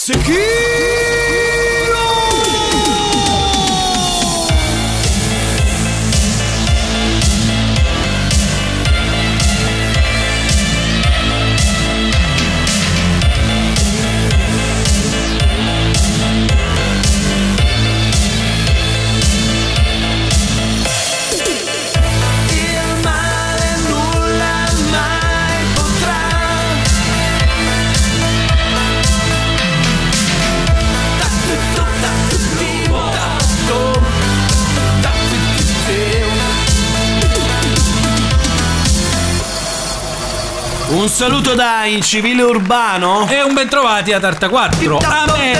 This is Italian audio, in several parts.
Un saluto da Incivile Urbano e un bentrovati a Tarta 4. A me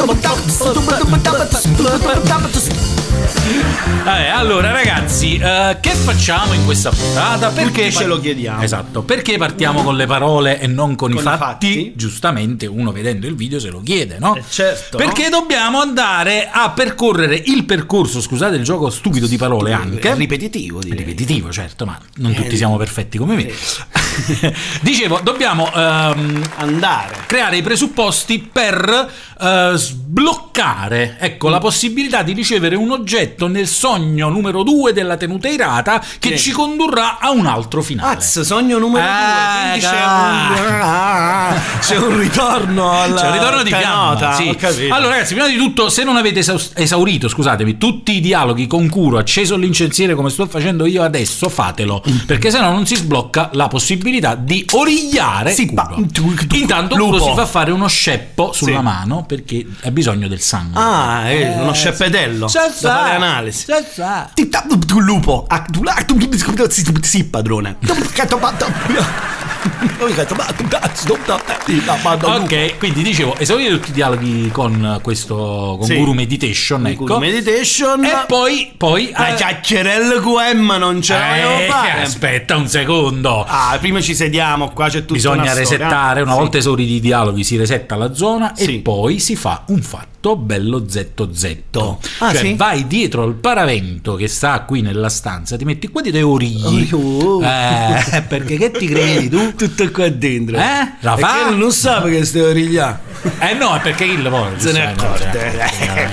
allora ragazzi, che facciamo in questa puntata? Perché ce lo chiediamo. Esatto, perché partiamo con le parole e non con i fatti? Giustamente uno vedendo il video se lo chiede, no? Certo. Perché dobbiamo andare a percorrere il percorso, scusate il gioco stupido di parole anche. Ripetitivo, direi. Ripetitivo, certo, ma non tutti siamo perfetti come me. Dicevo, dobbiamo andare a creare i presupposti per sbloccare, ecco, la possibilità di ricevere un oggetto nel sogno numero 2 della tenuta irata che ci condurrà a un altro finale. Sogno numero 2, c'è un ritorno c'è un ritorno di fiamma, sì. Allora ragazzi, prima di tutto, se non avete esaurito, scusatemi, tutti i dialoghi con curo, acceso l'incensiere come sto facendo io adesso, fatelo, perché sennò non si sblocca la possibilità di origliare Curo. Intanto Curo si fa fare uno sceppo sulla mano perché ha bisogno del sangue. Uno sceppetello da fare analisi. Lupo, sì padrone. Ok, quindi dicevo, esaurire tutti i dialoghi con questo Guru Meditation, ecco. Meditation. E poi la chiacchierella con Emma non ce la volevo fare. Aspetta un secondo. Prima ci sediamo, qua c'è tutto. Bisogna resettare, una volta esauriti i dialoghi si resetta la zona e poi si fa un fatto bello zetto. Cioè vai dietro al paravento che sta qui nella stanza, ti metti qua dietro e origli. Perché che ti credi tu? Tutto qua dentro. La fa? Perché non sa che stai origliando. No, è perché il lavoro se ne accorge.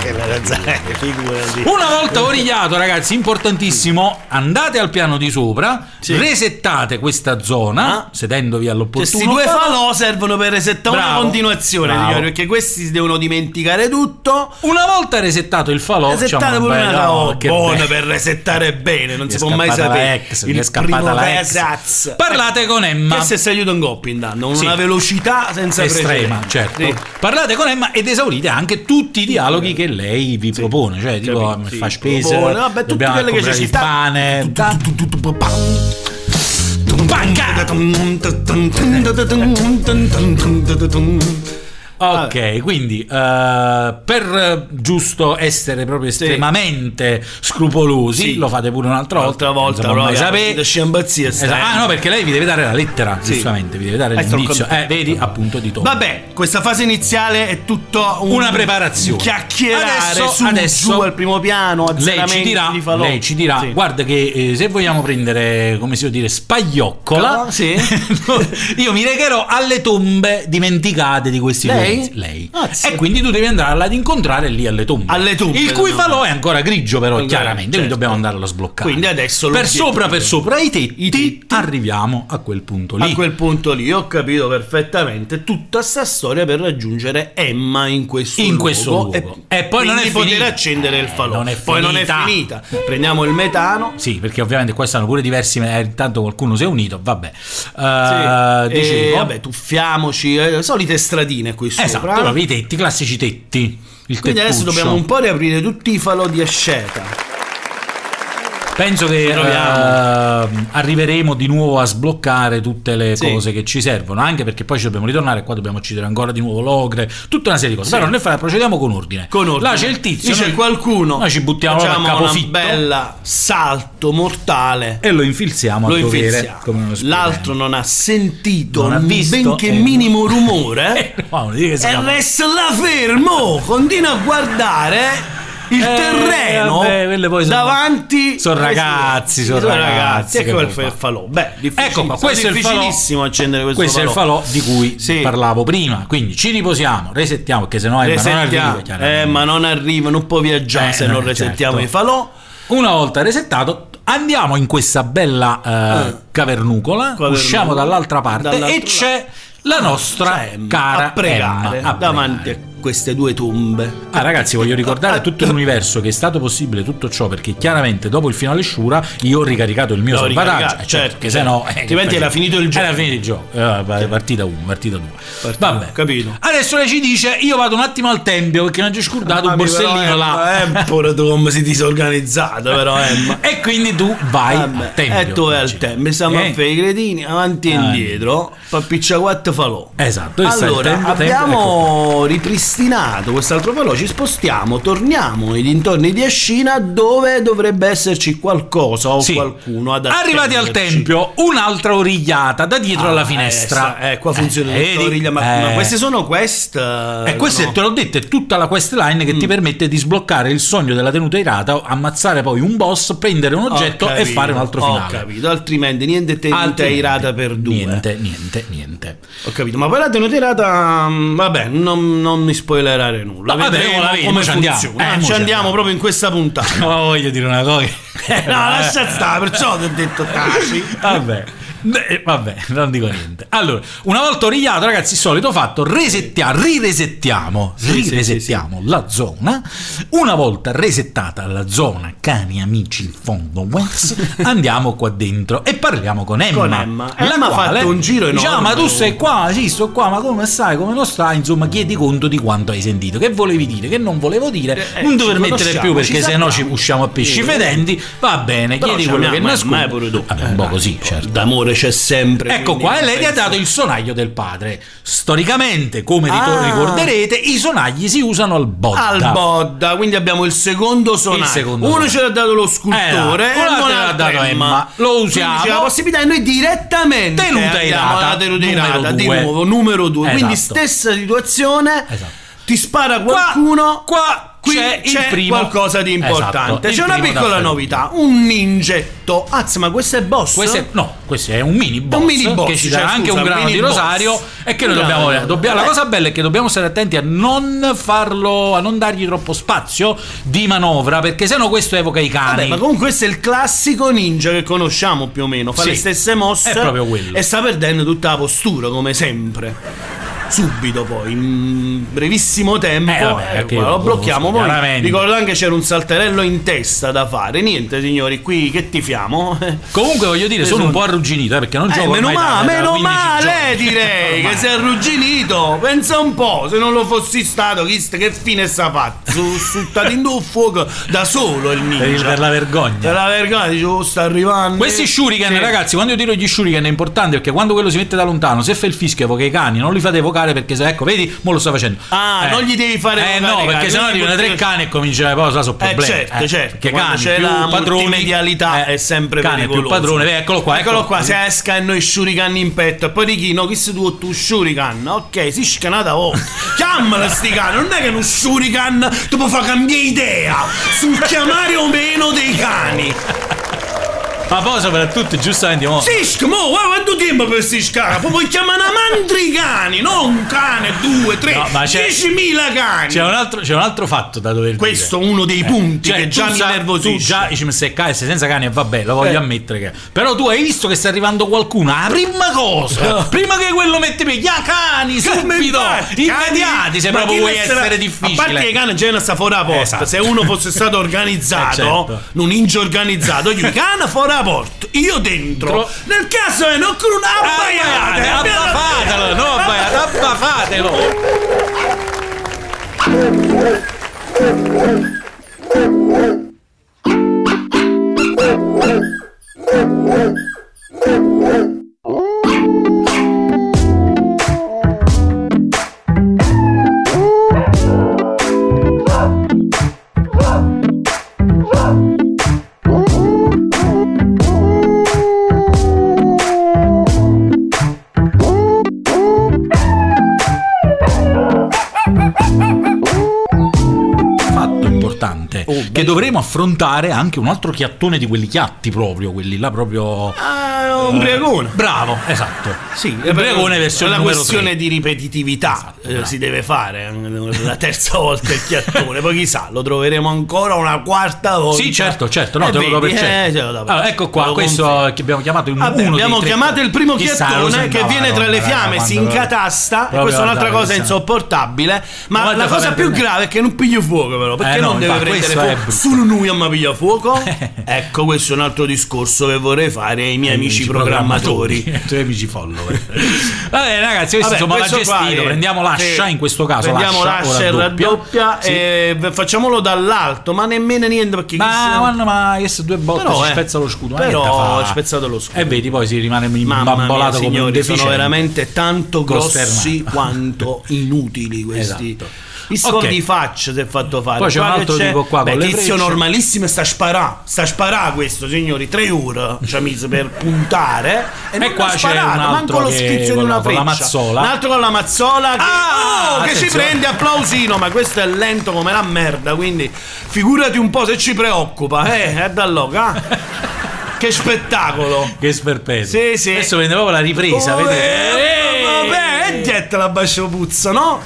Una volta origliato, ragazzi, importantissimo, andate al piano di sopra, resettate questa zona sedendovi all'opportuno. Questi due falò servono per resettare una continuazione, perché questi si devono dimenticare tutto. Una volta resettato il falò, resettate pure una buona per resettare bene, non si può mai sapere. Il primo ex. Parlate con Emma. Che se aiuta un coppo intanto, una velocità senza estrema, certo. Parlate con Emma ed esaurite anche tutti i dialoghi che lei vi propone, cioè tipo fa spese, dobbiamo comprare il pane. Ok, quindi per giusto essere proprio estremamente scrupolosi, lo fate pure un'altra volta. Non mai sapere. No, perché lei vi deve dare la lettera, giustamente, vi deve dare l'indizio. Vedi, appunto di tono. Vabbè, questa fase iniziale è tutto una preparazione. Chiacchierare adesso giù al primo piano. Lei ci dirà, guarda che se vogliamo prendere, come si può dire, spaglioccola, io mi regherò alle tombe dimenticate di questi due. Lei. E quindi tu devi andarla ad incontrare lì alle tombe. Il cui falò è ancora grigio, però chiaramente, quindi dobbiamo andarlo a sbloccare. Quindi adesso per sopra i tetti arriviamo a quel punto lì. A quel punto lì ho capito perfettamente tutta sta storia per raggiungere Emma in questo luogo. E poi non è finita. Poter accendere il falò. Poi non è finita. Prendiamo il metano. Sì, perché ovviamente qua stanno pure diversi, intanto qualcuno si è unito, vabbè. Vabbè, tuffiamoci, solite stradine qui sopra. Esatto, i tetti, classici tetti. Quindi adesso dobbiamo un po' riaprire tutti i falò di asceta. Penso che arriveremo di nuovo a sbloccare tutte le cose che ci servono, anche perché poi ci dobbiamo ritornare, qua dobbiamo uccidere ancora di nuovo l'ogre, tutta una serie di cose. Però noi procediamo con ordine. Là c'è il tizio, c'è qualcuno, noi ci buttiamo a capofitto, una bella salto mortale e lo infilziamo a dovere. L'altro non ha sentito benché minimo rumore e resta là fermo, continua a guardare. il terreno davanti sono ragazzi, ecco il falò. Beh, ecco qua, questo è difficilissimo accendere questo falò. Questo è il falò di cui parlavo prima. Quindi ci riposiamo, resettiamo, perché sennò ma non arriva, non può viaggiare se non resettiamo i falò. Una volta resettato, andiamo in questa bella cavernucola, usciamo dall'altra parte e c'è la nostra cara a pregare davanti a queste due tombe. Ragazzi, voglio ricordare a tutto l'universo che è stato possibile tutto ciò perché chiaramente dopo il finale Shura io ho ricaricato il mio salvataggio, certo, perché sennò altrimenti era finito il gioco. Era finito il gioco. Partita 1, partita 2. Vabbè, capito. Adesso lei ci dice io vado un attimo al tempio perché non ci scordato il borsellino là. Pure tu come sei disorganizzato, però Emma. E quindi tu vai al tempio. E tu vai al tempio, stiamo a fare i cretini avanti e indietro, papiccia 4 falò. Esatto. Allora abbiamo ripristinato quest'altro falò, ci spostiamo, torniamo nei dintorni di Ascina dove dovrebbe esserci qualcosa o qualcuno ad attenderci. Arrivati al tempio, un'altra origliata da dietro alla finestra. Qua funziona l'origlia, ma queste sono quest. Queste te l'ho detto, è tutta la quest line che ti permette di sbloccare il sogno della tenuta irata, ammazzare poi un boss, prendere un oggetto e fare un altro finale. Ho capito, altrimenti niente tenuta irata per 2. Niente. Ho capito, ma poi la tenuta irata, vabbè, non mi spoilerare nulla. Come funziona. Ci andiamo proprio in questa puntata. Ma voglio dire una cosa. No, lascia stare, perciò ti ho detto taci. Vabbè, non dico niente. Allora, una volta origliato, ragazzi, il solito fatto, riresettiamo la zona. Una volta resettata la zona, cani amici in fondo andiamo qua dentro e parliamo con Emma. Emma ha fatto un giro enorme. Diciamo, ma tu sei qua? Sì, sto qua, ma come stai? Come non stai? Insomma, chiedi conto di quanto hai sentito. Che volevi dire? Che non volevo dire? Non dover mettere più perché sennò ci usciamo a pesci fedenti. Va bene, chiedi quello che nasconde. Un po' così, certo. D'amore c'è sempre. Ecco qua, e lei gli ha dato il sonaglio del padre. Storicamente, come ricorderete, i sonagli si usano al bodda. Quindi abbiamo il secondo sonaglio. Uno ce l'ha dato lo scultore, uno l'ha dato Emma. Lo usiamo. C'è la possibilità e noi direttamente tenuta irata di nuovo, numero 2. Esatto. Quindi stessa situazione. Ti spara qualcuno. Qua c'è il primo qualcosa di importante. C'è una piccola novità, un ningetto. Ma questo è boss? Questo è un mini boss, che ci dà anche un grano di rosario e che noi dobbiamo la cosa bella è che dobbiamo stare attenti a non dargli troppo spazio di manovra, perché sennò questo evoca i cani. Ma comunque questo è il classico ninja che conosciamo più o meno, fa le stesse mosse, è proprio quello, e sta perdendo tutta la postura come sempre. Subito poi in brevissimo tempo lo blocchiamo. Poi ricordo anche c'era un salterello in testa da fare. Niente signori, qui che tifiamo. Comunque voglio dire, sono un po' arrugginito perché non gioco meno male direi che sei arrugginito. Pensa un po', se non lo fossi stato che fine sta fatto? Suttato in due fuoco da solo il ninja. Per la vergogna dicevo, sta arrivando. Questi shuriken, ragazzi, quando io tiro gli shuriken è importante perché quando quello si mette da lontano, se fa il fischio evoca i cani, non li fate evocare perché se ecco vedi mo lo sta facendo non gli devi fare no perché sennò arrivano 3 cani e comincia poi sono problemi certo perché cani c'è più la padroni, multimedialità è sempre cane pericoloso. Più padrone, eccolo qua se esca e noi shuriken in petto e poi dichi no, chi sei tu shuriken, ok, si scanata chiamala sti cani, non è che uno shuriken ti può far cambiare idea sul chiamare o meno dei cani. Ma poi soprattutto giustamente quanto tempo per siscare? Puoi chiamare una mandricani, non un cane, 2, 3, 10.000 cani. C'è un altro fatto da dover dire. Questo è uno dei punti che già mi nervosisce. Tu già dici se senza cani e vabbè, lo voglio ammettere che. Però tu hai visto che sta arrivando qualcuno. La prima cosa, prima che quello mette gli cani subito immediati, se proprio vuoi essere difficile. A parte che i cani già sta fuori la porta. Se uno fosse stato organizzato, un ninja organizzato, gli cani fuori la porta, io dentro. Nel caso è non con una che dovremo affrontare anche un altro chiattone di quelli chiatti proprio, quelli là proprio... ubriacone. Bravo, esatto. Sì, ubriacone versione numero 3. È una questione 3. di ripetitività, si deve fare la terza volta il chiattone, poi chissà, lo troveremo ancora una quarta volta. Sì, certo, no, te lo do per certo. Allora, ecco qua, questo che abbiamo chiamato abbiamo chiamato il primo chiattone che viene tra le fiamme, si incatasta, e questa è un'altra cosa insopportabile, ma la cosa più grave è che non piglia fuoco, però, perché non deve prendere fuoco? Solo lui a piglia fuoco? Ecco, questo è un altro discorso che vorrei fare ai miei amici programmatori, ai tuoi amici follower. Vabbè ragazzi, questo insomma l'ha gestito, prendiamo l'ascia in questo caso, prendiamo l'ascia e raddoppia e facciamolo dall'alto, ma nemmeno niente, perché ma queste due botte si spezza lo scudo, però spezzato lo scudo, e vedi poi si rimane imbambolato come signori, un deficiente. sono veramente tanto grossi quanto inutili questi. Il suono di faccia si è fatto fare. Poi c'è un altro tipo qua con le tizio normalissimo, sta a sparà questo, signori, 3 ore ci ha messo per puntare e qua c'è un altro manco lo schizzo di una freccia, un altro con la mazzola che ci prende applausino, ma questo è lento come la merda, quindi figurati un po' se ci preoccupa, è da loca. Che spettacolo, che sperpeto. Sì. Adesso vede proprio la ripresa, vabbè, getta la bascio puzza, no?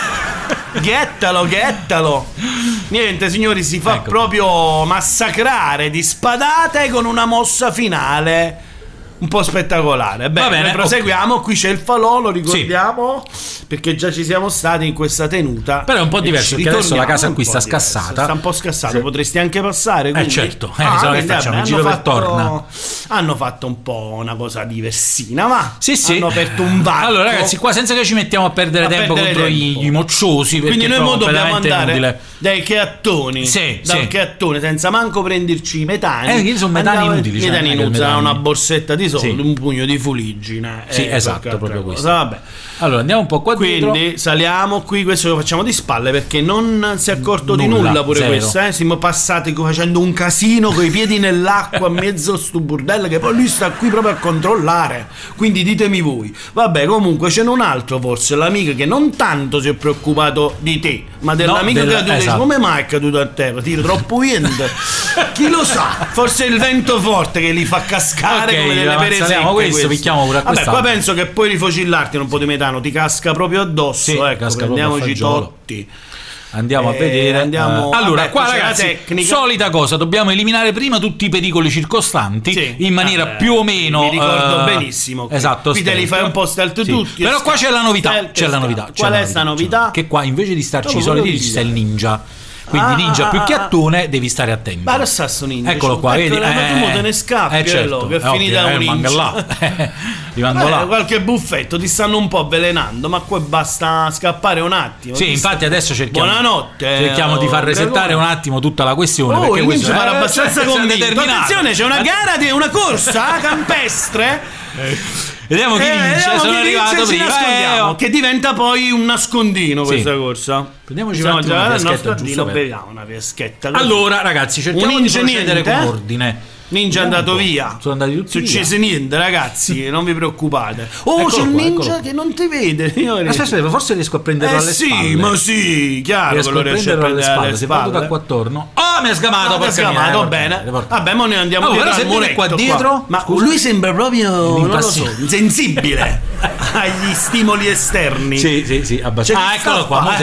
Ghettalo. Niente, signori, si fa proprio massacrare di spadate con una mossa finale un po' spettacolare. Bene, va bene, proseguiamo. Qui c'è il falò, lo ricordiamo, perché già ci siamo stati in questa tenuta. Però è un po' diverso, perché adesso la casa qui sta scassata. Sta un po' scassata, potresti anche passare. Certo, se no che facciamo? Il giro per torna. Hanno fatto un po' una cosa diversina, ma sì. hanno aperto un varco. Allora ragazzi, qua senza che ci mettiamo a perdere tempo contro i mocciosi, quindi noi dobbiamo andare inutile. Dai cheattoni, cheattone, senza manco prenderci i metani. Sono metani inutili, metani inutili, una borsetta di soldi, un pugno di fuliggine. Sì, esatto, proprio questo. Vabbè. Allora andiamo un po' qua dietro. Quindi saliamo qui, questo lo facciamo di spalle perché non si è accorto di nulla pure questo, siamo passati facendo un casino coi piedi nell'acqua a mezzo a sto burdello, che poi lui sta qui proprio a controllare, quindi ditemi voi. Vabbè, comunque c'è un altro, forse l'amica che non tanto si è preoccupato di te, ma dell'amica che tu dici come mai è caduto a terra, tiro troppo vento. Chi lo sa, forse è il vento forte che li fa cascare come delle pere secche. Questo picchiamo pure a vabbè, qua penso che puoi rifocillarti un po' di metano, ti casca proprio addosso, ecco, prendiamoci totti. Andiamo a vedere. Allora, qua ragazzi, solita cosa, dobbiamo eliminare prima tutti i pericoli circostanti in maniera più o meno. Mi ricordo benissimo. Esatto. Qui te li fai un po' stealth tutti. Però qua c'è la novità. Qual è sta novità? Che qua invece di starci i soliti ci sta il ninja. Quindi ninja più chiattone, devi stare attento. Ma lo stesso ninja. Eccolo qua, vedi? Ma tu te ne scappi, certo, che è finita un ninja. Rimango là. Qualche buffetto, ti stanno un po' avvelenando, ma qua basta scappare un attimo. Sì, infatti adesso cerchiamo. Buonanotte. Cerchiamo di far resettare un attimo tutta la questione. Perché questo è abbastanza convinto. Attenzione, c'è una gara di una corsa campestre. Vediamo chi vince. Sono arrivato prima. Che diventa poi un nascondino questa corsa. Prendiamoci un attimo una fiaschetta, giusto? Beviamo una fiaschetta. Allora ragazzi, cerchiamo di procedere con ordine. Ninja è andato via. Sono andati tutti via. Succede niente, ragazzi, non vi preoccupate. C'è un ninja che non ti vede. Aspetta, forse riesco a prenderlo alle spalle. Sì, ma sì, chiaro. Riesco a prenderlo alle spalle. Se vado da qua attorno. Mi ha sgamato. Mi ha sgamato, bene. Vabbè, ma noi andiamo dietro al muretto qua dietro. Ma lui sembra proprio, non lo so, insensibile agli stimoli esterni. Sì, abbastanza. Eccolo qua.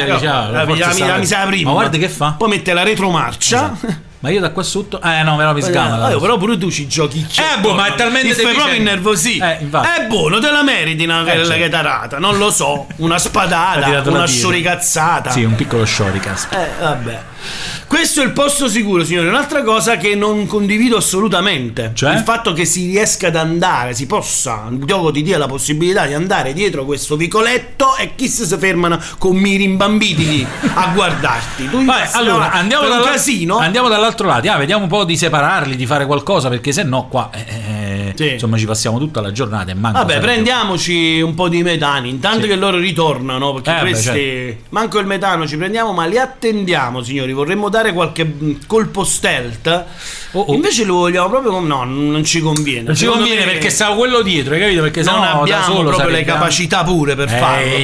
Mi sa prima. Ma guarda che fa. Poi mette la retromarcia. Ma io da qua sotto. No, me lo mi sgama. Però pure tu ci giochi. Ma è talmente. Ti fai proprio innervosì. È buono, te la meriti una che tarata. Non lo so. Una spadata, una scioricazzata. Sì, un piccolo scioricas. Vabbè. Questo è il posto sicuro, signori. Un'altra cosa che non condivido assolutamente, cioè? Il fatto che si riesca ad andare, il gioco ti dia la possibilità di andare dietro questo vicoletto e chi si fermano con miri imbambiti lì a guardarti. Allora andiamo dall'altro lato, vediamo un po' di separarli, di fare qualcosa, perché se no qua perché insomma ci passiamo tutta la giornata e manco. Vabbè, prendiamoci un po' di metani intanto che loro ritornano, perché questi manco il metano ci prendiamo, ma li attendiamo, signori. Vorremmo dare qualche colpo stealth. Invece lo vogliamo proprio no, non ci conviene. Non ci conviene perché stava quello dietro, hai capito? Perché non abbiamo proprio le capacità pure per farlo.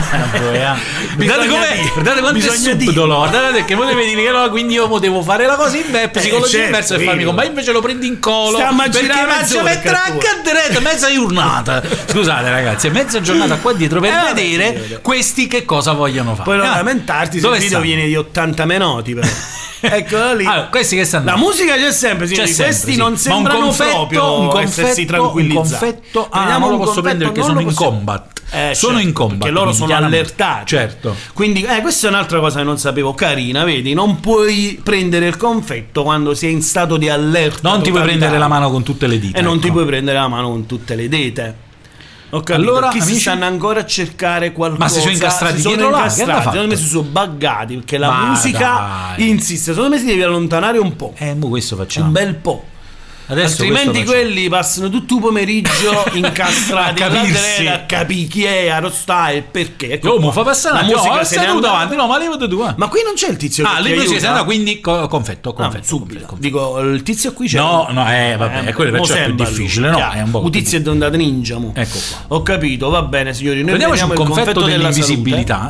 Guardate quanto è subdolo, guardate che potete dire che no, quindi io potevo fare la cosa in psicologia inversa e farmi ma invece lo prendi in colo perché faccio mettere a cadere mezza giornata. Scusate ragazzi, è mezza giornata qua dietro per vedere questi che cosa vogliono fare. Poi non lamentarti se il video viene di 80 minuti però. Eccolo lì. Allora, questi che stanno. La musica c'è sempre, sì. Questi non sembrano proprio essersi tranquillizzati. Un confetto, non lo posso prendere perché sono in combat. Sono in combat perché loro sono allertati. Certo. Quindi questa è un'altra cosa che non sapevo, carina, vedi? Non puoi prendere il confetto quando sei in stato di allerta. Non ti puoi prendere la mano con tutte le dita. E non ti puoi prendere la mano con tutte le dita. Ho capito, allora, chi si stanno ancora a cercare qualcosa. Ma si sono incastrati dietro là, si sono messi su buggati perché la musica insiste. Secondo me si deve allontanare un po'. Questo facciamo un bel po'. Adesso altrimenti quelli passano tutto il pomeriggio incastrati a capire chi è, a rostare, perché. Fa passare la musica se ne davanti, no, ma levate tu. Ma qui non c'è il tizio che lì si sente, quindi confetto. Subito. Dico, il tizio qui c'è. No, vabbè, quello perciò è più difficile, no? È un po'. Un tizio è andato ninja. Ecco qua. Ho capito, va bene, signori. Noi prendiamoci un confetto dell'invisibilità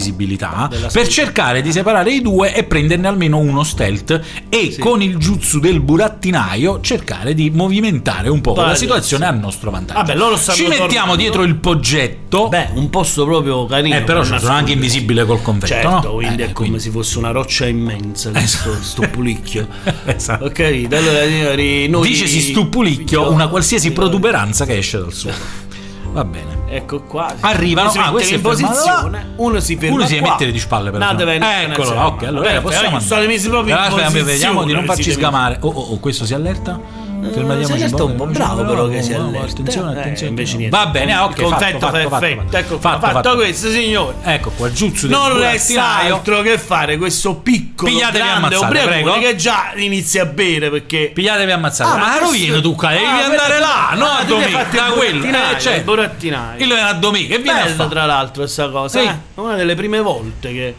per cercare di separare i due e prenderne almeno uno stealth e con il jutsu del burattinaio cercare di movimentare un po' la situazione a nostro vantaggio. Vabbè, loro ci mettiamo dietro il poggetto. Un posto proprio carino. Però sono anche invisibile col confetto. Certo, quindi è come se fosse una roccia immensa. Sto pulicchio. Esatto. Ok, allora signori, noi dicesi stu pulicchio una qualsiasi protuberanza che esce dal suolo. Va bene. Ecco qua. Arrivano. Questo è in posizione. Uno si ferma. Uno si deve mettere di spalle per eccolo. Ok, allora possiamo andare. Vediamo di non farci sgamare. Questo si allerta. Fermatiamoci un po'. Bravo però che si allerta. Attenzione. Invece niente. Va bene, ok. Il confetto fa effetto. Ecco fatto questo, signore. Ecco qua, giuzzo. Non resta altro che fare questo piccolo grande ubriacone che già inizia a bere perché. Pigliatevi ammazzate. Ma rovino tu qua, devi andare là, no a domenica. Da quello. Il burattinaio. Il a domenica. Che viene tra l'altro questa cosa. Una delle prime volte che.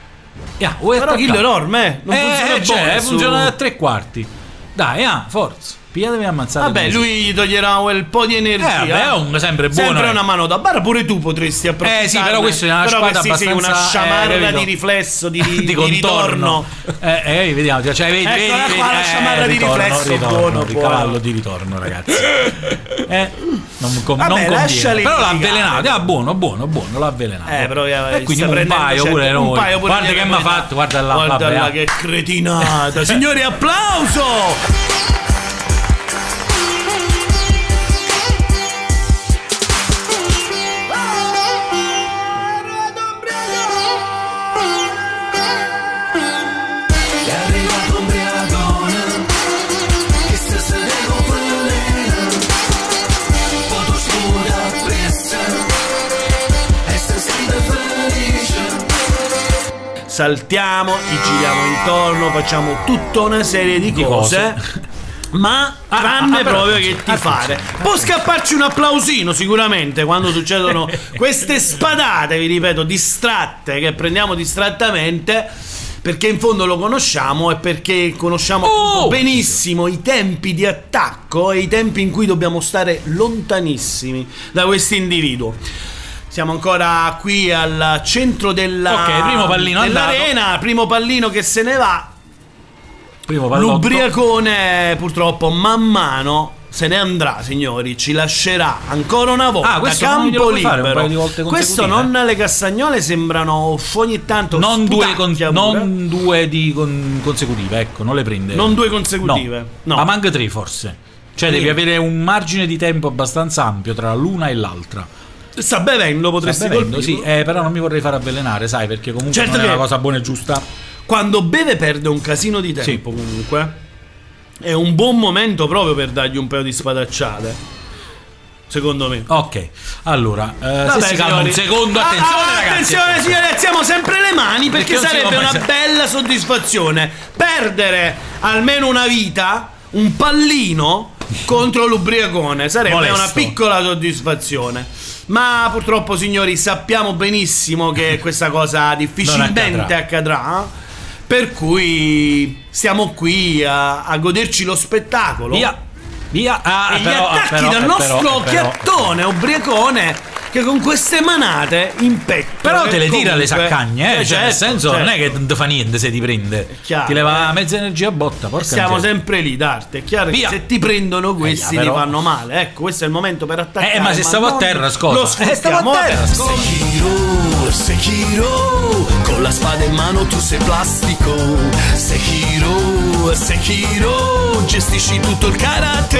Però Kill enorme, non funziona funziona a 3/4. Dai, forza. Pigliatevi ammazzate. Vabbè, lui gli toglierà quel po' di energia. È sempre buono. Sempre una mano da barra, pure tu potresti approfittare. Sì, però questo è una spada abbastanza. Una sciamarra di riflesso, di ritorno. Vediamo. Vedi, qua la sciamarra di riflesso. Buono, cavallo di ritorno, ragazzi. Non conviene. Però l'ha avvelenato. Buono, l'ha avvelenato. Però quindi un paio pure noi. Guarda che mi ha fatto, guarda là. Guarda che cretinata. Signori, applauso! Saltiamo, ci giriamo intorno, facciamo tutta una serie di cose. Ma tranne proprio che ti fare. Può scapparci un applausino sicuramente quando succedono queste spadate, vi ripeto, distratte, che prendiamo distrattamente, perché in fondo lo conosciamo e perché conosciamo benissimo i tempi di attacco e i tempi in cui dobbiamo stare lontanissimi da questo individuo. Siamo ancora qui al centro primo pallino dell'arena, primo pallino che se ne va. L'ubriacone purtroppo man mano se ne andrà, signori, ci lascerà ancora una volta. Campo libero. Questo non le Castagnole sembrano ogni tanto non due consecutive, ecco, non le prende. Non due consecutive. No. Ma manca 3 forse. Cioè devi avere un margine di tempo abbastanza ampio tra l'una e l'altra. Sta bevendo, potresti colpirlo. Sì, però non mi vorrei far avvelenare, sai, perché comunque non è una cosa buona e giusta. Quando beve perde un casino di tempo, comunque. È un buon momento proprio per dargli un paio di spadacciate, secondo me. Ok, allora se si calma un secondo, attenzione ragazzi. Attenzione signori, alziamo sempre le mani perché sarebbe una bella soddisfazione perdere almeno una vita, un pallino contro l'ubriacone. Sarebbe una piccola soddisfazione. Ma purtroppo, signori, sappiamo benissimo che questa cosa difficilmente accadrà. Per cui stiamo qui a goderci lo spettacolo. Via. E gli attacchi dal nostro chiattone ubriacone, che con queste manate in petto. Però te le tira le saccagne, cioè, nel senso, non è che non ti fa niente se ti prende. Ti leva mezza energia a botta. Siamo sempre lì, d'arte. È chiaro che se ti prendono questi ti fanno male. Ecco, questo è il momento per attaccare. Ma se stavo a terra, ascolta. Stavo a terra, Sekiro, con la spada in mano tu sei plastico. Sekiro, gestisci tutto il karate.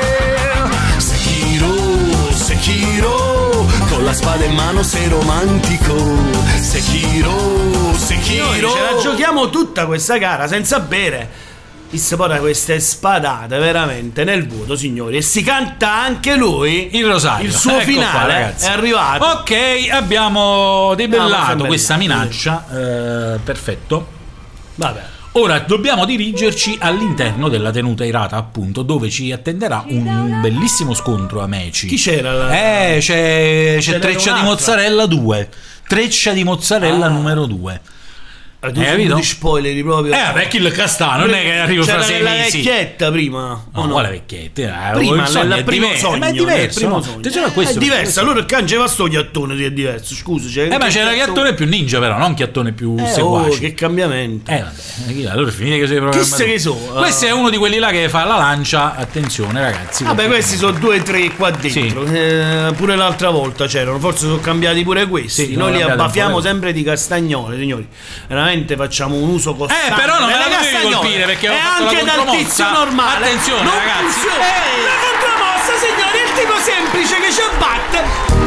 Sekiro, con la spada in mano sei romantico. Sekiro, ce la giochiamo tutta questa gara senza bere. E si porta queste spadate veramente nel vuoto, signori. E si canta anche lui il rosario. Il suo finale è arrivato. Ok, abbiamo debellato questa minaccia. Perfetto. Vabbè. Ora dobbiamo dirigerci all'interno della tenuta irata, appunto, dove ci attenderà un bellissimo scontro a Meci. Chi c'era? C'è Treccia di Mozzarella 2. Treccia di Mozzarella numero 2. Di spoileri proprio. Perché il Castano non è che arrivo fra 6 mesi. C'era la vecchietta prima. No, quale vecchietta? Prima, nel primo sogno. Ma è diverso. È diverso. Allora il cangeva sto chiattone è diverso. Scusa. Ma c'era chiattone più ninja, però, non chiattone più seguace. Che cambiamento. Vabbè. Allora finite che sei programmato. Che so. Questo è uno di quelli là che fa la lancia. Attenzione, ragazzi. Vabbè, questi sono 2 o 3 qua dentro. Sì. Pure l'altra volta c'erano. Forse sono cambiati pure questi. Sì, noi li abbaffiamo sempre di castagnole, signori. Veramente facciamo un uso costante. Però non me la devi colpire, perché ho fatto anche dal tizio normale. Attenzione, non ragazzi. La contromossa, signori, il tipo semplice che ci abbatte.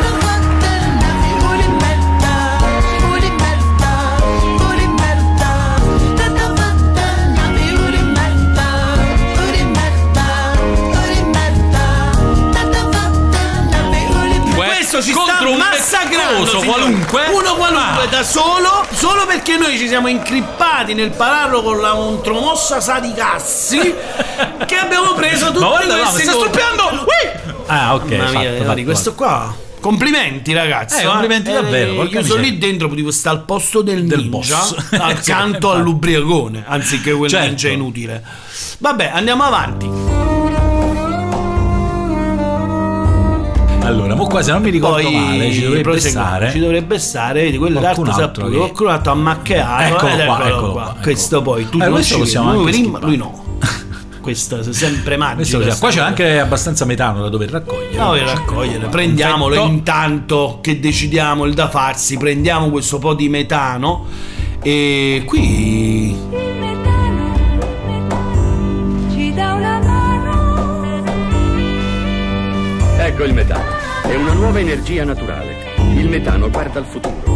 Ci contro un massacrando qualunque, uno qualunque da solo perché noi ci siamo incrippati nel pararlo con la contromossa sa di Cassi che abbiamo preso tutti questi. Sta stuppiando. Ok, mamma mia, questo qua. Complimenti, ragazzi. Complimenti davvero. Io sono lì dentro, potevo stare al posto del ninja, boss, accanto all'ubriacone, anziché quel ninja inutile. Vabbè, andiamo avanti. Allora, mo qua se non mi ricordo male ci dovrebbe stare, vedi, quello qualcun altro ha macchiato. Eccolo qua. Questo poi tu questo possiamo anche lui no. Questo è sempre magico. Qua c'è anche abbastanza metano da dover raccogliere. Prendiamolo intanto che decidiamo il da farsi. Prendiamo questo po' di metano. E qui il metano ci dà una mano. Ecco il metano. È una nuova energia naturale. Il metano guarda al futuro.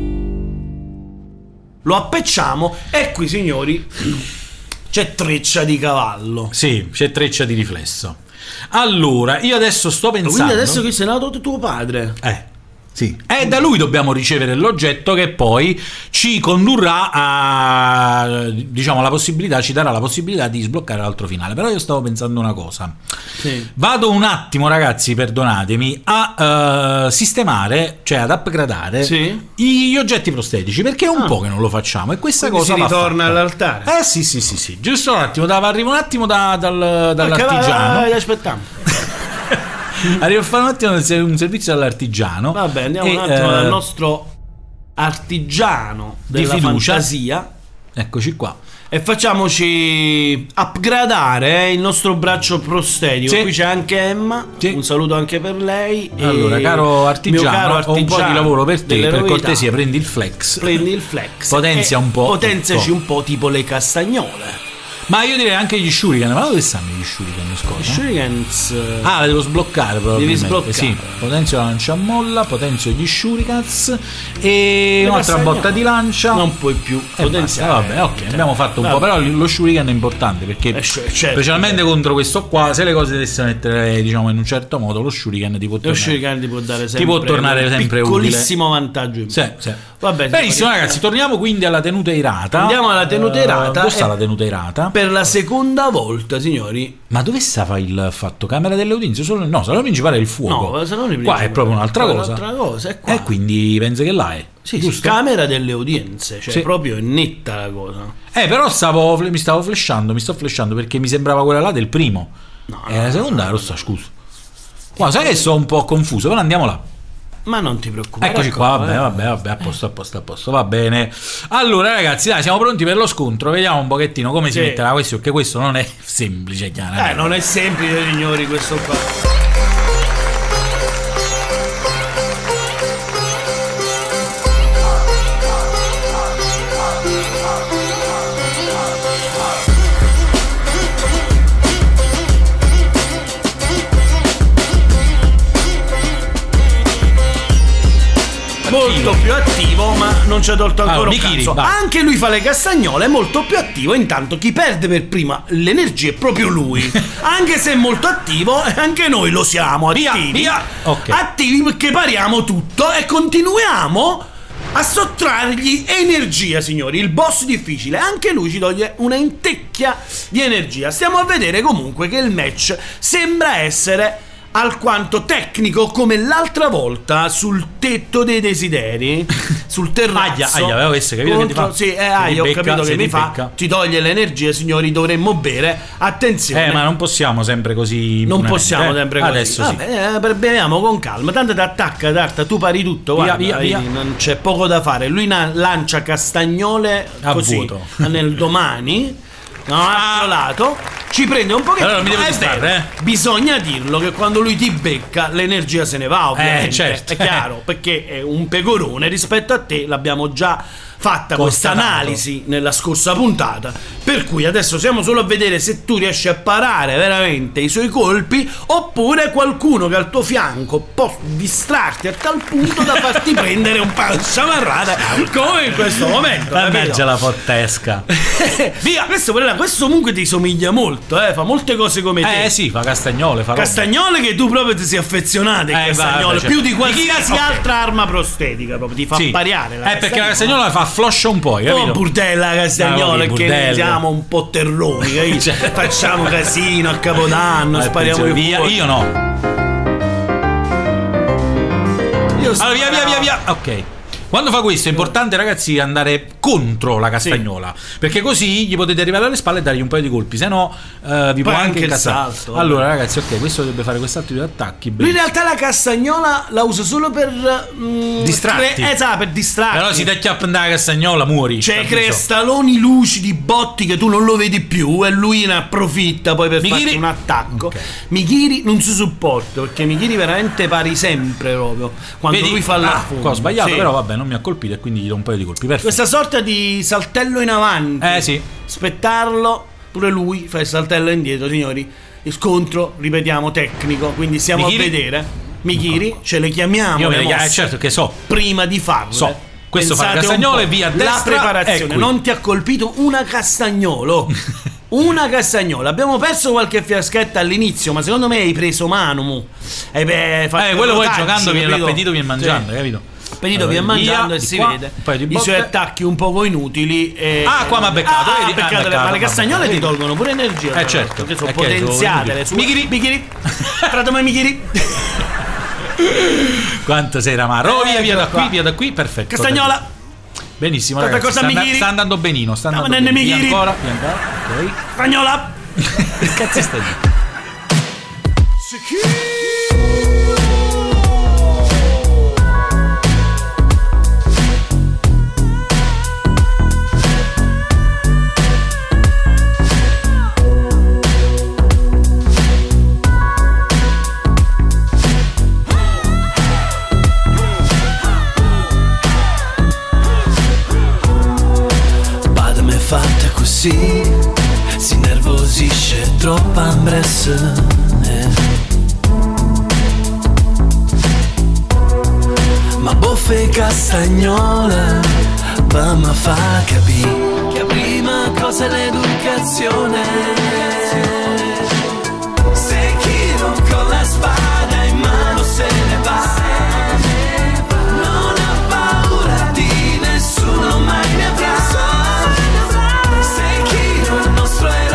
Lo appecciamo e qui, signori, c'è treccia di cavallo. Sì, c'è treccia di riflesso. Allora, io adesso sto pensando. Quindi adesso che sei nato tuo padre. Sì. E da lui dobbiamo ricevere l'oggetto che poi ci condurrà a, diciamo, la possibilità, ci darà la possibilità di sbloccare l'altro finale. Però io stavo pensando una cosa. Sì. Vado un attimo, ragazzi, perdonatemi, a sistemare, cioè ad upgradare gli oggetti prostetici, perché è un po' che non lo facciamo e questa cosa si ritorna all'altare. Sì. Giusto un attimo, arrivo un attimo dall'artigiano. Aspettiamo. Arrivo a fare un attimo un servizio all'artigiano. Vabbè, andiamo un attimo dal nostro artigiano della fantasia. Eccoci qua. E facciamoci upgradare il nostro braccio prostetico. Qui c'è anche Emma. Un saluto anche per lei. Allora, caro artigiano, ho un po' di lavoro per te. Per cortesia, prendi il flex. Potenzia un po'. Potenziaci un po' tipo le castagnole. Ma io direi anche gli shuriken. Ma dove stanno gli shuriken? Gli shurikens la devo sbloccare probabilmente. Devi sbloccare. Sì, potenzio la lancia a molla, potenzio gli shurikens e un'altra botta di lancia. Non puoi più potenziare. Vabbè, ok, abbiamo fatto un po'. Però lo shuriken è importante perché specialmente contro questo qua, se le cose dovessero mettere, diciamo, in un certo modo, lo shuriken ti può tornare sempre utile. Piccolissimo vantaggio in più. Sì. Vabbè, benissimo, ragazzi, torniamo quindi alla tenuta irata. Andiamo alla tenuta irata. Dove sta la tenuta irata? per la seconda volta, signori. Ma dove stava il fatto? Camera delle udienze? No, salone principale è il fuoco. No, salone qua è proprio un'altra cosa. È qua. E quindi penso che là è. Sì, camera delle udienze, cioè proprio è netta la cosa. Però mi sto flashando perché mi sembrava quella là del primo. No, la seconda è rossa, scusa. Qua sai che sono un po' confuso, però andiamo là. Ma non ti preoccupare. Eccoci qua, vabbè, a posto, va bene. Allora ragazzi, dai, siamo pronti per lo scontro. Vediamo un pochettino come si mette la questione, perché questo non è semplice, chiaro. Non è semplice, signori, questo qua. Molto più attivo, ma non ci ha tolto ancora un cazzo. Anche lui fa le castagnole, è molto più attivo. Intanto chi perde per prima l'energia è proprio lui. Anche se è molto attivo, anche noi lo siamo attivi. Via. Okay. Attivi perché pariamo tutto e continuiamo a sottrargli energia, signori. Il boss difficile, anche lui ci toglie una intecchia di energia. Stiamo a vedere comunque che il match sembra essere alquanto tecnico come l'altra volta sul tetto dei desideri, sul terrazzo. Avevo capito che ti fa. Sì, ho capito che mi fa. Ti toglie l'energia, signori, dovremmo bere. Attenzione. Ma non possiamo sempre così. Non possiamo sempre così. Adesso sì. Beviamo con calma. Tanto ti attacca, Tarta, tu pari tutto. Guarda, via. Non c'è poco da fare. Lui lancia castagnole a così vuoto nel domani. Altro lato ci prende un pochettino. Allora, mi devo distrarre, Bisogna dirlo che quando lui ti becca l'energia se ne va, ovviamente. Certo. È chiaro, perché è un pecorone rispetto a te. L'abbiamo già fatta questa analisi nella scorsa puntata, per cui adesso siamo solo a vedere se tu riesci a parare veramente i suoi colpi, oppure qualcuno che al tuo fianco può distrarti a tal punto da farti prendere un paio di sciamarrate come in questo momento. Mannaggia la fottesca. Via. Questo comunque ti somiglia molto, fa molte cose come te. Sì, fa castagnole, castagnole che tu proprio ti sei affezionato ai castagnole, più di qualsiasi altra arma prostetica, proprio ti fa pariare la perché la castagnola fa floscia un po', capito? Burdella castagnola, che siamo un po' terroni, capito? Facciamo casino a Capodanno, spariamo via. Io no. Allora, via. Ok. Quando fa questo è importante, ragazzi, andare contro la castagnola, perché così gli potete arrivare alle spalle e dargli un paio di colpi, se no vi può anche incazzare. Allora ragazzi, ok, questo dovrebbe fare quest'altro di attacchi. Lui in realtà la castagnola la usa solo per distrarti. Per distrarti. Però si ti acchiappa la castagnola, muori. Cioè crestaloni lucidi, botti che tu non lo vedi più e lui ne approfitta poi per farti un attacco. Mikiri non si sopporta, perché Mikiri veramente pari sempre proprio quando lui fa l'affondo. Ho sbagliato, però vabbè, non mi ha colpito e quindi gli do un paio di colpi. Perfetto. Questa sorta di saltello in avanti. Sì. Spettarlo, pure lui fa il saltello indietro, signori. Il scontro, ripetiamo, tecnico, quindi stiamo a vedere. Mikiri, ce le chiamiamo. Certo che so. Prima di farlo. Questo fa castagnolo e via a destra. La preparazione, non ti ha colpito una castagnolo. Una castagnola. Abbiamo perso qualche fiaschetta all'inizio, ma secondo me hai preso mano. Quello poi giocando l'appetito viene mangiando, capito? Appetito viene mangiando e si vede i suoi attacchi un poco inutili. Qua mi ha beccato. Ma le castagnole ti tolgono pure energia. Certo. Perché sono potenziate le sue. Mikiri. Fratome Mikiri. Quanto sei ramarro. Via da qui, perfetto. Castagnola. Benissimo, ragazzi, sta andando benino. Sta andando benino. Via ancora. Ok. Castagnola. Che cazzo stai dicendo? Fatta così, si nervosisce troppa ambresse. Ma boffe castagnola, mamma fa capire che prima cosa è l'educazione. Se chi non con la spada in mano se ne va, non ha paura di nessuno, mai ne avrà. Sei chi il nostro eroe.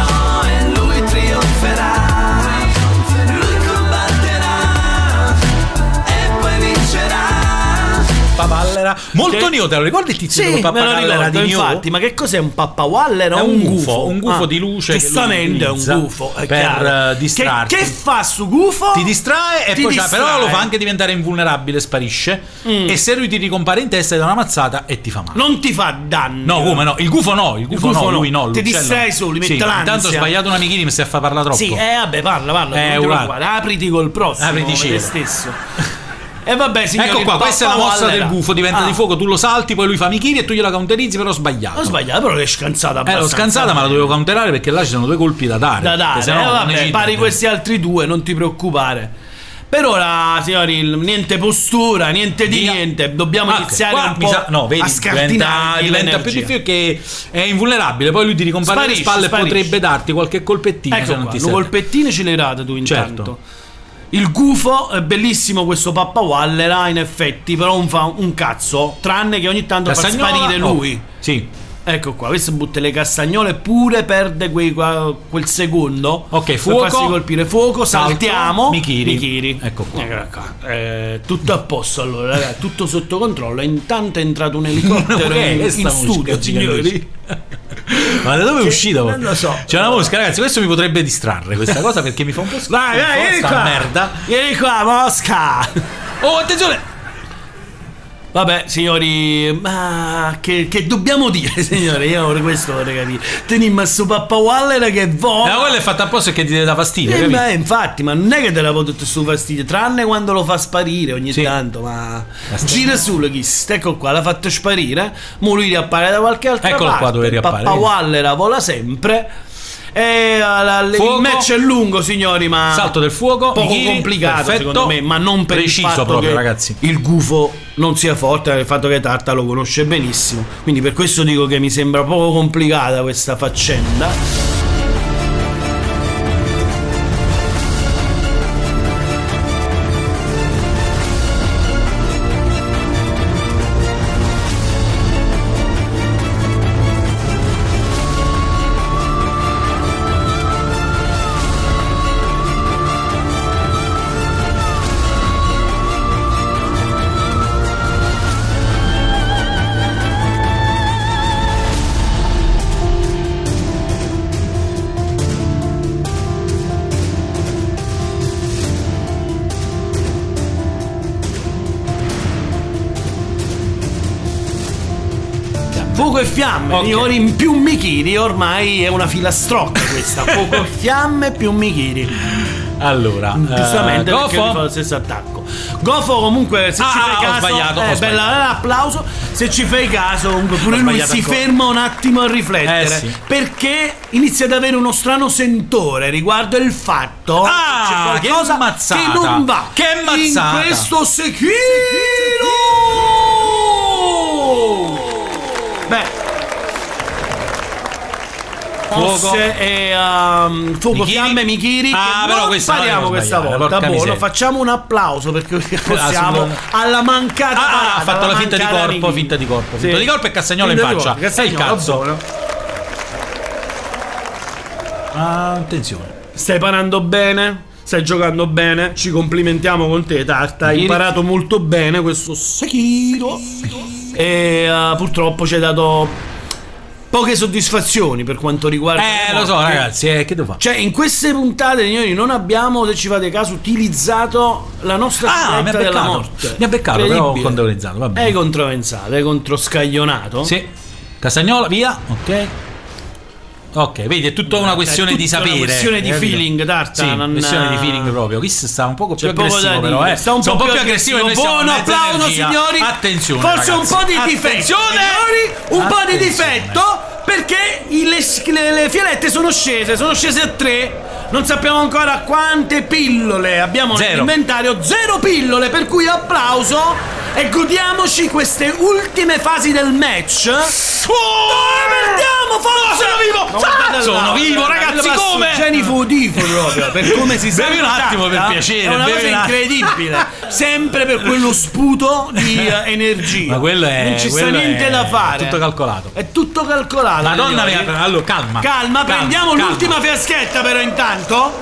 Mio, te lo ricordi il tizio del pappagallo? Era di infatti, ma che cos'è un pappawaller? È un gufo. Un gufo di luce. Giustamente è un gufo. Per distrarti. Che fa su gufo? Ti distrae e poi però lo fa anche diventare invulnerabile, sparisce. E se lui ti ricompare in testa, ti dà una mazzata e ti fa male. Non ti fa danno. No, come no? Il gufo no, lui no. Ti distrai solo, mi mette l'ansia. Intanto ho sbagliato una michini, mi stai a far parlare troppo. Sì, vabbè, parla. Apriti col prossimo. Apriti te stesso. E vabbè, signori, ecco qua, questa è la mossa del gufo, diventa di fuoco, tu lo salti, poi lui fa michini e tu gliela counterizzi, però ho sbagliato. Però l'hai scansata abbastanza. L'ho scansata, ma la dovevo counterare perché là ci sono 2 colpi da dare. Vabbè, pari questi altri 2, non ti preoccupare. Per ora, signori, niente postura, niente di niente. Dobbiamo iniziare un po' vedi, a scardinare. Diventa più difficile, che è invulnerabile. Poi lui ti ricompare le spalle e potrebbe darti qualche colpettino. Ecco, se non ti serve. colpettine ce l'hai date tu intanto. Certo. Il gufo è bellissimo, questo pappawaller, in effetti, però non fa un cazzo, tranne che ogni tanto fa sparire lui. Sì. Ecco qua, questo butta le castagnole, pure perde quel secondo. Ok, fuoco. Per farsi colpire. Fuoco, saltiamo. Mikiri. Ecco qua. Tutto a posto allora, ragazzi, tutto sotto controllo. Intanto è entrato un elicottero in studio, signori. Ma da dove è uscito? Non lo so. C'è una mosca, ragazzi, questo mi potrebbe distrarre questa cosa perché mi fa un po' schifo. Vai, vieni qua. Merda. Vieni qua, mosca. Oh, attenzione. Vabbè, signori, ma che dobbiamo dire, signori? Io questo vorrei capire. Tenimmo sto pappawaller che vola. Quello è fatto apposta perché ti deve da fastidio. Infatti, ma non è che te la tutto sto fastidio, tranne quando lo fa sparire ogni tanto. Ma gira su Kiss, ecco qua, l'ha fatto sparire. Mo lui riappare da qualche altra parte. Qua dove riappare. Pappawaller vola sempre. Il match è lungo, signori, ma salto del fuoco, poco complicato, secondo me, ma non per preciso il fatto proprio, che ragazzi, il gufo non sia forte, il fatto che Tarta lo conosce benissimo, quindi per questo dico che mi sembra poco complicata questa faccenda. Fuoco e fiamme, signori, in più Mikiri, ormai è una filastrocca questa. Fuoco e fiamme più Mikiri. Allora, giustamente perché fa lo stesso attacco. Gofo comunque, se ci fai caso, ho sbagliato. Bella applauso. Se ci fai caso, comunque pure lui si ferma un attimo a riflettere, perché inizia ad avere uno strano sentore riguardo il fatto che c'è qualcosa che non va. Che mazzata in questo Sekiro. Beh, fuoco e fuoco, fiamme, Mikiri. Però questa spariamo questa volta. Buono, facciamo un applauso perché possiamo alla mancata parata, ha fatto la finta di corpo, finta di corpo e castagnola in faccia. È il cazzo. Attenzione. Stai parando bene? Stai giocando bene? Ci complimentiamo con te, Tarta. Hai imparato molto bene questo Sekiro. E purtroppo ci hai dato poche soddisfazioni per quanto riguarda lo so, ragazzi, che devo fare? Cioè, in queste puntate, signori, non abbiamo, se ci fate caso, utilizzato la nostra figletta della morte. Mi ha beccato, però ho controversato, va bene. Hai controversato, hai controscaglionato. Sì. Castagnola, via, ok, vedi, è tutta una questione di sapere. È una questione di feeling, Tarta. Sì, questione di feeling proprio. Chris sta un po' più aggressivo, però, sta un po' più aggressivo. Buon applauso, signori. Attenzione, forse un po' di difetto, signori, un po' di difetto, perché le fialette sono scese a 3. Non sappiamo ancora quante pillole abbiamo nell'inventario. 0 pillole, per cui applauso. E godiamoci queste ultime fasi del match. Perdiamo, forza! Sono vivo, ragazzi, come? Genifo proprio, per come si sa. Bevi un attimo, per piacere. È una cosa incredibile. Sempre per quello sputo di energia. Ma quello è, non ci sta niente da fare. Tutto calcolato. È tutto calcolato. Madonna mia, allora calma. Prendiamo l'ultima fiaschetta però intanto.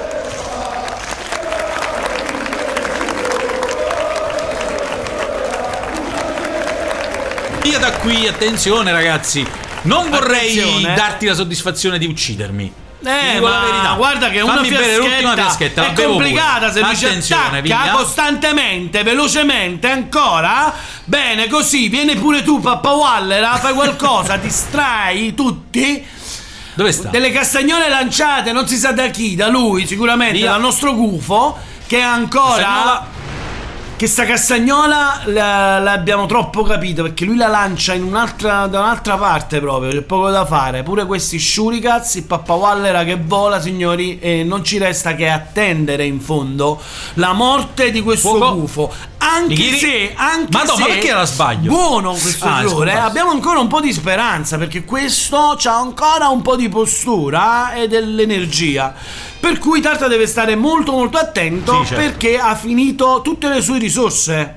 via da qui, attenzione ragazzi, non vorrei darti la soddisfazione di uccidermi. Ma guarda che una fiaschetta è complicata se lui ci attacca costantemente, velocemente ancora. Bene, così vieni pure tu, Pappa Waller, fai qualcosa, distrai tutti. Dove sta? Delle castagnole lanciate, non si sa da chi, da lui sicuramente, dal nostro gufo, che ancora... Che sta castagnola l'abbiamo troppo capito, perché lui la lancia da un'altra parte proprio, c'è poco da fare. Pure questi shurikens, il Pappawallera che vola, signori, e non ci resta che attendere in fondo la morte di questo gufo. Anche se ma perché la sbaglio? Buono questo errore, abbiamo ancora un po' di speranza, perché questo c'ha ancora un po' di postura e dell'energia. Per cui Tarta deve stare molto molto attento, perché ha finito tutte le sue risorse.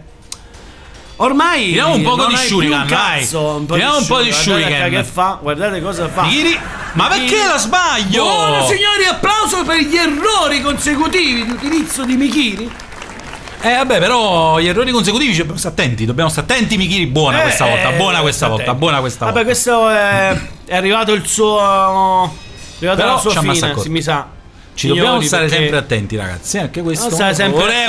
Ormai vediamo un po' di shuriken, vediamo un po' di shuriken. Che fa? Guardate cosa fa. Ma perché la sbaglio? Buono signori, applauso per gli errori consecutivi di utilizzo di Mikiri. Vabbè, però gli errori consecutivi dobbiamo stare attenti, Mikiri. Buona questa volta, buona questa volta. Vabbè, questo è arrivato il suo... è arrivato la sua fine, mi sa. Ci dobbiamo stare sempre attenti, ragazzi. Anche questo. Guarda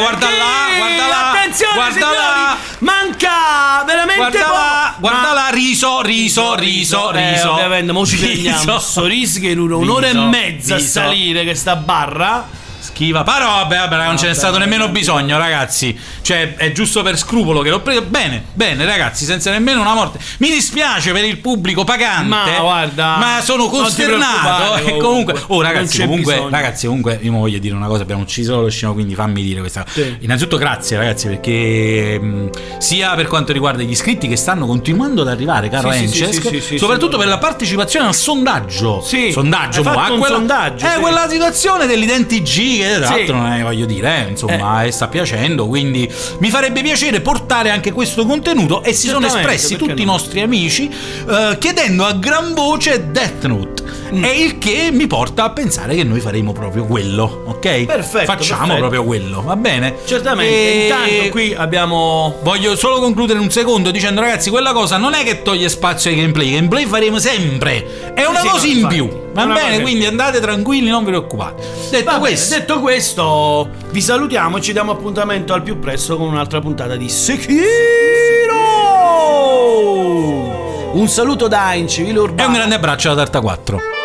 là, attenzione, guarda signori, là. Manca veramente guarda là, riso. Ovviamente, mo ci prendiamo sto riso che dura un'ora e mezza a salire questa barra. Schiva, però vabbè, non ce n'è stato nemmeno bisogno, ragazzi. Cioè, è giusto per scrupolo che l'ho preso. Bene, ragazzi, senza nemmeno una morte. Mi dispiace per il pubblico pagante, ma guarda, ma sono costernato. E comunque, ragazzi, comunque, io mi voglio dire una cosa: abbiamo ucciso lo scemo, quindi fammi dire questa cosa. Sì. Innanzitutto, grazie, ragazzi, perché sia per quanto riguarda gli iscritti che stanno continuando ad arrivare, caro Encesc, soprattutto per la partecipazione al sondaggio. Sondaggio, quella situazione dell'IdentiG. Che tra l'altro non è, voglio dire, insomma, sta piacendo, quindi mi farebbe piacere portare anche questo contenuto. E si sono espressi tutti i nostri amici chiedendo a gran voce Death Note, e il che mi porta a pensare che noi faremo proprio quello, ok? Perfetto, facciamo proprio quello, va bene? Certamente. Intanto qui voglio solo concludere un secondo dicendo, ragazzi, quella cosa non è che toglie spazio ai gameplay faremo sempre, è una cosa in più. Va bene, quindi andate tranquilli, non vi preoccupate. Detto questo, vi salutiamo e ci diamo appuntamento al più presto con un'altra puntata di Sekiro. Un saluto da Incivile Urbano e un grande abbraccio da Tarta 4.